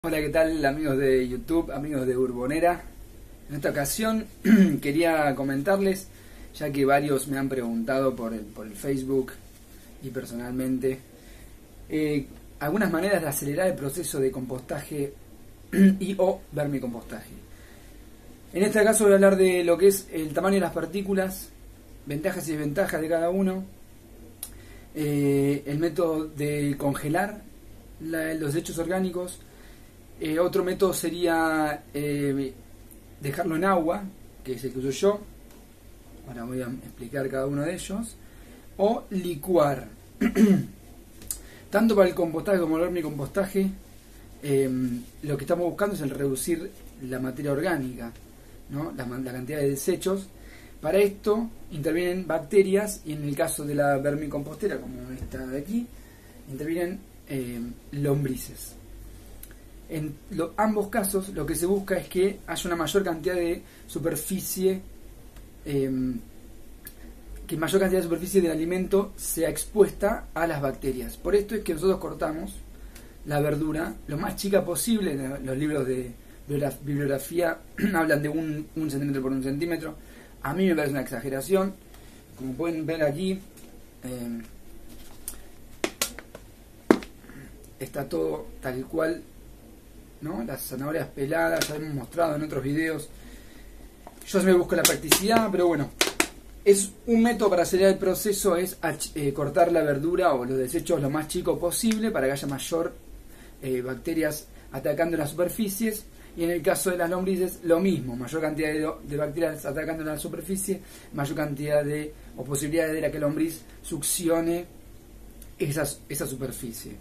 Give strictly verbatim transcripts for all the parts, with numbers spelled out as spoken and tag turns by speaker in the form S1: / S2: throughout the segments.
S1: Hola, ¿qué tal amigos de YouTube, amigos de Urbonera? En esta ocasión quería comentarles, ya que varios me han preguntado por el, por el Facebook y personalmente, eh, algunas maneras de acelerar el proceso de compostaje y o vermicompostaje. En este caso voy a hablar de lo que es el tamaño de las partículas, ventajas y desventajas de cada uno, eh, el método de congelar la, los desechos orgánicos. Eh, otro método sería eh, dejarlo en agua, que es el que uso yo. Ahora voy a explicar cada uno de ellos. O licuar. Tanto para el compostaje como el vermicompostaje, eh, lo que estamos buscando es el reducir la materia orgánica, ¿no? la, la cantidad de desechos. Para esto intervienen bacterias y en el caso de la vermicompostera, como esta de aquí, intervienen eh, lombrices. En lo, ambos casos lo que se busca es que haya una mayor cantidad de superficie, eh, que mayor cantidad de superficie del alimento sea expuesta a las bacterias. Por esto es que nosotros cortamos la verdura lo más chica posible. Los libros de, de la bibliografía hablan de un, un centímetro por un centímetro. A mí me parece una exageración. Como pueden ver aquí, eh, está todo tal cual, ¿no? Las zanahorias peladas, ya hemos mostrado en otros videos. Yo me busco la practicidad, pero bueno, es un método para acelerar el proceso, es eh, cortar la verdura o los desechos lo más chico posible para que haya mayor eh, bacterias atacando las superficies. Y en el caso de las lombrices, lo mismo, mayor cantidad de, de bacterias atacando la superficie, mayor cantidad de, o posibilidades de la que la lombriz succione esa, esa superficie.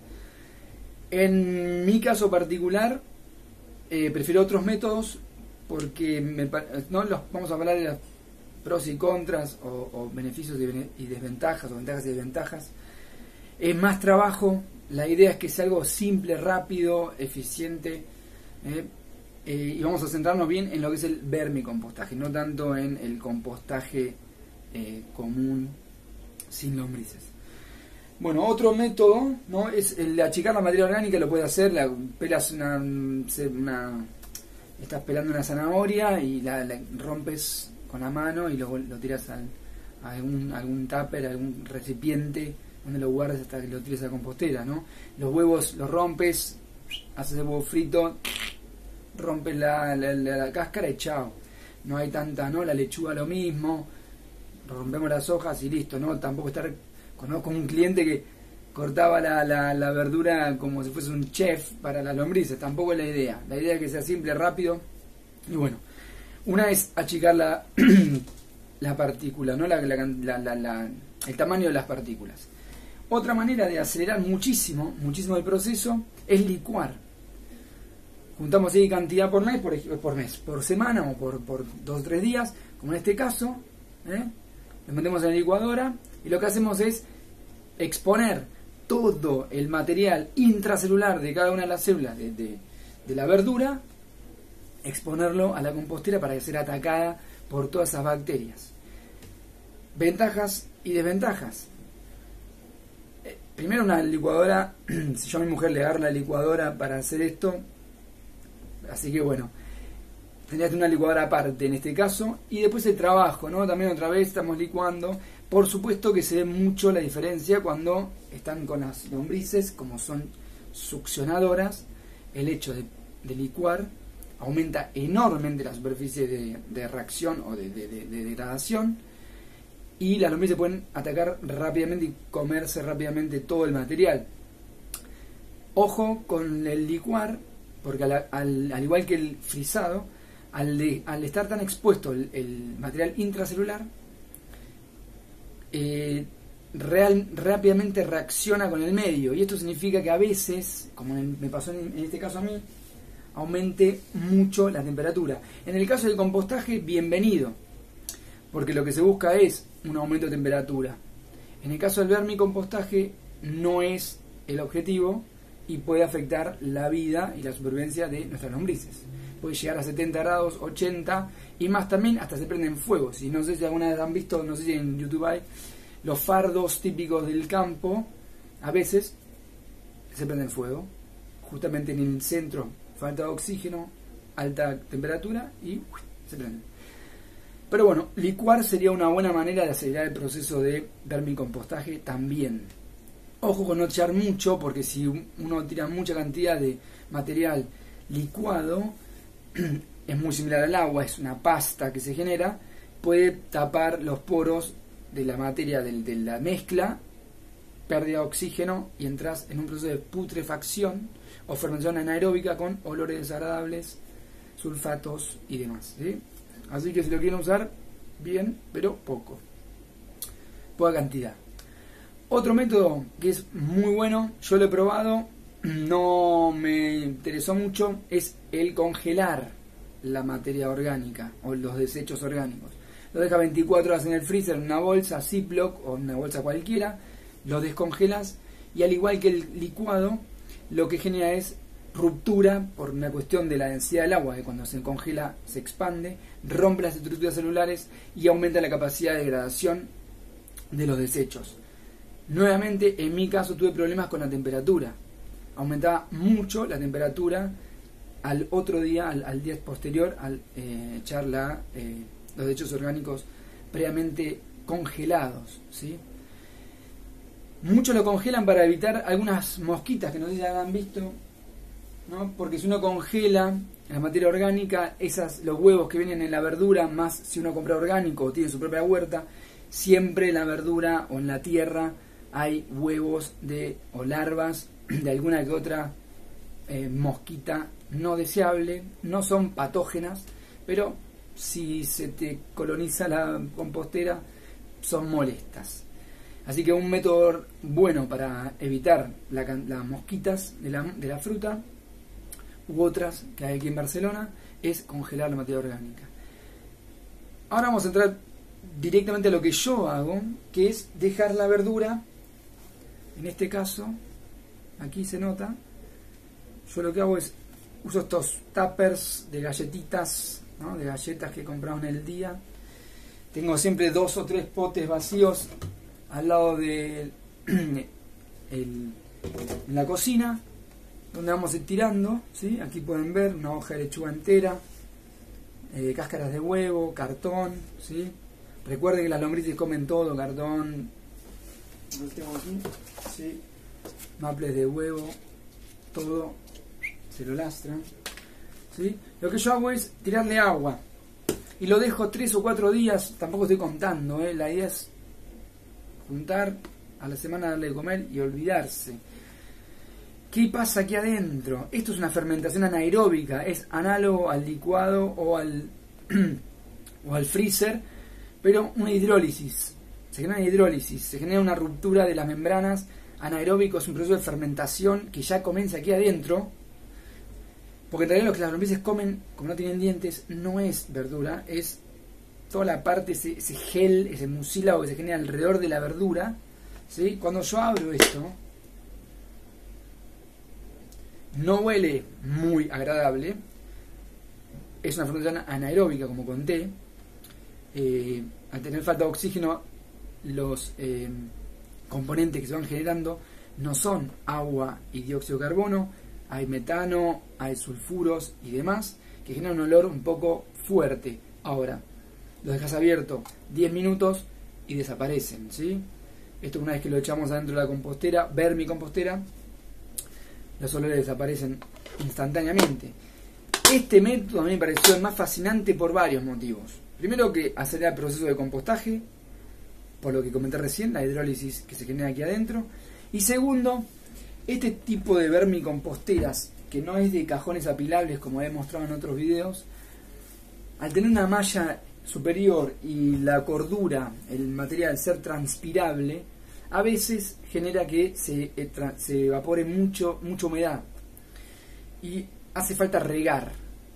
S1: En mi caso particular, eh, prefiero otros métodos porque me, no los vamos a hablar de los pros y contras o, o beneficios y desventajas o ventajas y desventajas. Es más trabajo. La idea es que sea algo simple, rápido, eficiente, eh, eh, y vamos a centrarnos bien en lo que es el vermicompostaje, no tanto en el compostaje eh, común sin lombrices. Bueno, otro método, ¿no?, es el de achicar la materia orgánica. Lo puedes hacer, la pelas una, una estás pelando una zanahoria y la, la rompes con la mano y lo, lo tiras al, a algún, algún tupper, algún recipiente donde lo guardes hasta que lo tires a la compostera, ¿no? Los huevos los rompes, haces el huevo frito, rompes la, la, la, la cáscara y chao. No hay tanta, ¿no? La lechuga lo mismo, rompemos las hojas y listo, ¿no? Tampoco estar... Conozco un cliente que cortaba la, la, la verdura como si fuese un chef para las lombrices. Tampoco es la idea. La idea es que sea simple, rápido. Y bueno, una es achicar la, la partícula, ¿no? La, la, la, la, la, el tamaño de las partículas. Otra manera de acelerar muchísimo, muchísimo el proceso es licuar. Juntamos ahí cantidad por mes, por, por mes, por semana o por, por dos o tres días, como en este caso, ¿eh? Lo metemos en la licuadora y lo que hacemos es exponer todo el material intracelular de cada una de las células de, de, de la verdura, exponerlo a la compostera para que sea atacada por todas esas bacterias. Ventajas y desventajas. Eh, primero, una licuadora, si yo a mi mujer le agarro la licuadora para hacer esto, así que bueno, tendrías una licuadora aparte en este caso. Y después el trabajo, ¿no? También otra vez estamos licuando. Por supuesto que se ve mucho la diferencia cuando están con las lombrices, como son succionadoras. El hecho de, de licuar aumenta enormemente la superficie de, de reacción o de, de, de, de degradación, y las lombrices pueden atacar rápidamente y comerse rápidamente todo el material. Ojo con el licuar, porque al, al, al igual que el frisado, al, de, al estar tan expuesto el, el material intracelular, Eh, real, rápidamente reacciona con el medio, y esto significa que a veces, como en, me pasó en, en este caso a mí, aumente mucho la temperatura. En el caso del compostaje, bienvenido, porque lo que se busca es un aumento de temperatura. En el caso del vermicompostaje no es el objetivo y puede afectar la vida y la supervivencia de nuestras lombrices. Puede llegar a setenta grados, ochenta, y más también hasta se prenden fuego. Si no sé si alguna vez han visto, no sé si en YouTube hay, los fardos típicos del campo, a veces se prenden fuego, justamente en el centro falta de oxígeno, alta temperatura y ¡uy! Se prende. Pero bueno, licuar sería una buena manera de acelerar el proceso de vermicompostaje también. Ojo con no echar mucho, porque si uno tira mucha cantidad de material licuado, es muy similar al agua, es una pasta que se genera, puede tapar los poros de la materia de, de la mezcla, pérdida de oxígeno y entras en un proceso de putrefacción o fermentación anaeróbica con olores desagradables, sulfatos y demás, ¿sí? Así que si lo quieren usar, bien, pero poco, poca cantidad. Otro método que es muy bueno, yo lo he probado, no me interesó mucho, es el congelar la materia orgánica o los desechos orgánicos. Lo dejas veinticuatro horas en el freezer, en una bolsa Ziploc o en una bolsa cualquiera, lo descongelas y al igual que el licuado, lo que genera es ruptura por una cuestión de la densidad del agua, que cuando se congela se expande, rompe las estructuras celulares y aumenta la capacidad de degradación de los desechos. Nuevamente, en mi caso tuve problemas con la temperatura. Aumentaba mucho la temperatura al otro día, al, al día posterior, al eh, echar la, eh, los desechos orgánicos previamente congelados, ¿sí? Muchos lo congelan para evitar algunas mosquitas que no sé si han visto, ¿no? Porque si uno congela la materia orgánica, esas, los huevos que vienen en la verdura, más si uno compra orgánico o tiene su propia huerta, siempre en la verdura o en la tierra hay huevos de o larvas de alguna que otra eh, mosquita no deseable. No son patógenas, pero si se te coloniza la compostera son molestas. Así que un método bueno para evitar la, las mosquitas de la, de la fruta u otras que hay aquí en Barcelona es congelar la materia orgánica. Ahora vamos a entrar directamente a lo que yo hago, que es dejar la verdura. En este caso, aquí se nota, yo lo que hago es uso estos tuppers de galletitas, ¿no? De galletas que compramos en el día. Tengo siempre dos o tres potes vacíos al lado de el, en la cocina, donde vamos a ir tirando, ¿sí? Aquí pueden ver una hoja de lechuga entera, eh, cáscaras de huevo, cartón, ¿sí? Recuerden que las lombrices comen todo, cartón, lo tengo aquí, ¿sí? Maples de huevo, todo se lo lastran, ¿sí? Lo que yo hago es tirarle agua y lo dejo tres o cuatro días, tampoco estoy contando, ¿eh? La idea es juntar a la semana, darle de comer y olvidarse. ¿Qué pasa aquí adentro? Esto es una fermentación anaeróbica, es análogo al licuado o al o al freezer, pero una hidrólisis. Se genera una hidrólisis, se genera una ruptura de las membranas. Anaeróbico es un proceso de fermentación que ya comienza aquí adentro, porque en realidad lo que las lombrices comen, como no tienen dientes, no es verdura, es toda la parte, ese, ese gel, ese mucílago que se genera alrededor de la verdura, ¿sí? Cuando yo abro esto, no huele muy agradable, es una fermentación anaeróbica, como conté. Eh, al tener falta de oxígeno, los eh, componentes que se van generando no son agua y dióxido de carbono, hay metano, hay sulfuros y demás, que generan un olor un poco fuerte. Ahora, los dejas abierto diez minutos y desaparecen, ¿sí? Esto una vez que lo echamos adentro de la compostera, vermicompostera, los olores desaparecen instantáneamente. Este método a mí me pareció el más fascinante por varios motivos. Primero, que acelera el proceso de compostaje, por lo que comenté recién, la hidrólisis que se genera aquí adentro. Y segundo, este tipo de vermicomposteras, que no es de cajones apilables como he mostrado en otros videos, al tener una malla superior y la cordura, el material ser transpirable, a veces genera que se, se evapore mucho, mucha humedad y hace falta regar.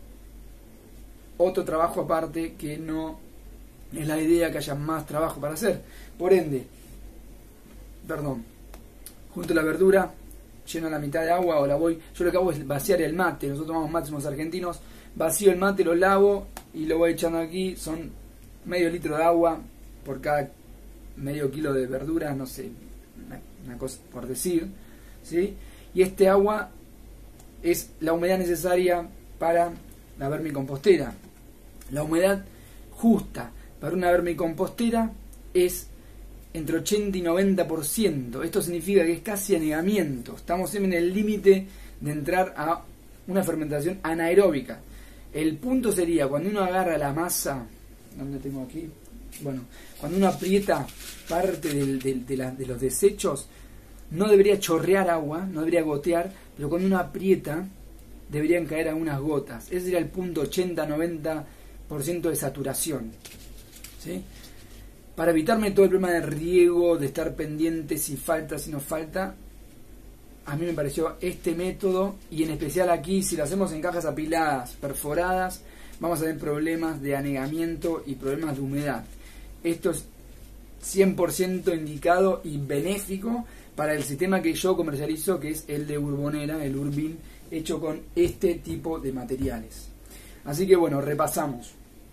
S1: Otro trabajo aparte que no es la idea, que haya más trabajo para hacer. Por ende, perdón, junto la verdura, lleno la mitad de agua o la voy, yo lo que hago es vaciar el mate. Nosotros tomamos mates, somos argentinos, vacío el mate, lo lavo y lo voy echando aquí. Son medio litro de agua por cada medio kilo de verdura, no sé, una, una cosa por decir, ¿sí? Y este agua es la humedad necesaria para la vermicompostera. La humedad justa para una vermicompostera es entre ochenta y noventa por ciento. Esto significa que es casi anegamiento. Estamos siempre en el límite de entrar a una fermentación anaeróbica. El punto sería cuando uno agarra la masa, ¿dónde tengo aquí? Bueno, cuando uno aprieta parte del, del, de, la, de los desechos, no debería chorrear agua, no debería gotear, pero cuando uno aprieta, deberían caer algunas gotas. Ese sería el punto ochenta a noventa por ciento de saturación, ¿sí? Para evitarme todo el problema de riego, de estar pendiente si falta, si no falta, a mí me pareció este método, y en especial aquí, si lo hacemos en cajas apiladas, perforadas, vamos a tener problemas de anegamiento y problemas de humedad. Esto es cien por ciento indicado y benéfico para el sistema que yo comercializo, que es el de Urbonera, el Urbin, hecho con este tipo de materiales. Así que bueno, repasamos.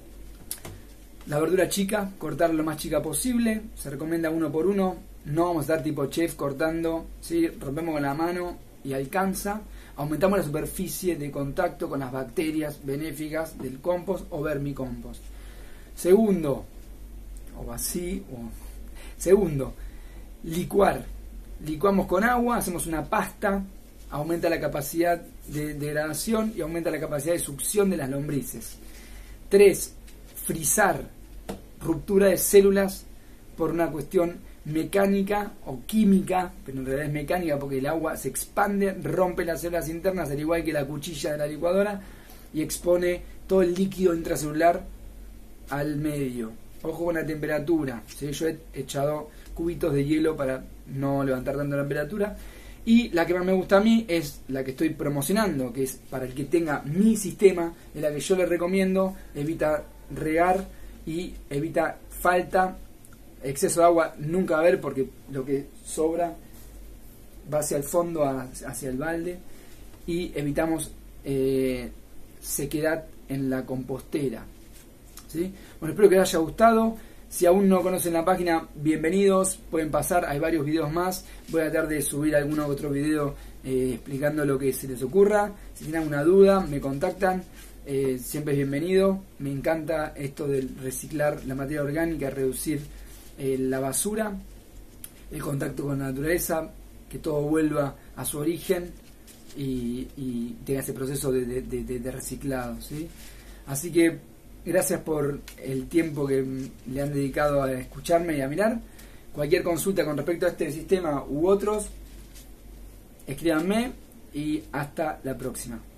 S1: La verdura chica, cortarla lo más chica posible, se recomienda uno por uno, no vamos a estar tipo chef cortando, ¿sí? Rompemos con la mano y alcanza. Aumentamos la superficie de contacto con las bacterias benéficas del compost o vermicompost. Segundo, o así, o... segundo, licuar. Licuamos con agua, hacemos una pasta, aumenta la capacidad de degradación y aumenta la capacidad de succión de las lombrices. Tres, frizar, ruptura de células por una cuestión mecánica o química, pero en realidad es mecánica porque el agua se expande, rompe las células internas, al igual que la cuchilla de la licuadora, y expone todo el líquido intracelular al medio. Ojo con la temperatura, ¿sí? Yo he echado cubitos de hielo para no levantar tanto la temperatura. Y la que más me gusta a mí es la que estoy promocionando, que es para el que tenga mi sistema, es la que yo le recomiendo. Evita regar y evita falta, exceso de agua nunca va a haber, porque lo que sobra va hacia el fondo, hacia el balde, y evitamos eh, sequedad en la compostera, ¿sí? Bueno, espero que les haya gustado. Si aún no conocen la página, bienvenidos, pueden pasar, hay varios videos más. Voy a tratar de subir algún otro video eh, explicando lo que se les ocurra. Si tienen alguna duda, me contactan, eh, siempre es bienvenido. Me encanta esto de reciclar la materia orgánica, reducir eh, la basura, el contacto con la naturaleza, que todo vuelva a su origen y, y tenga ese proceso de, de, de, de reciclado, ¿sí? Así que gracias por el tiempo que le han dedicado a escucharme y a mirar. Cualquier consulta con respecto a este sistema u otros, escríbanme y hasta la próxima.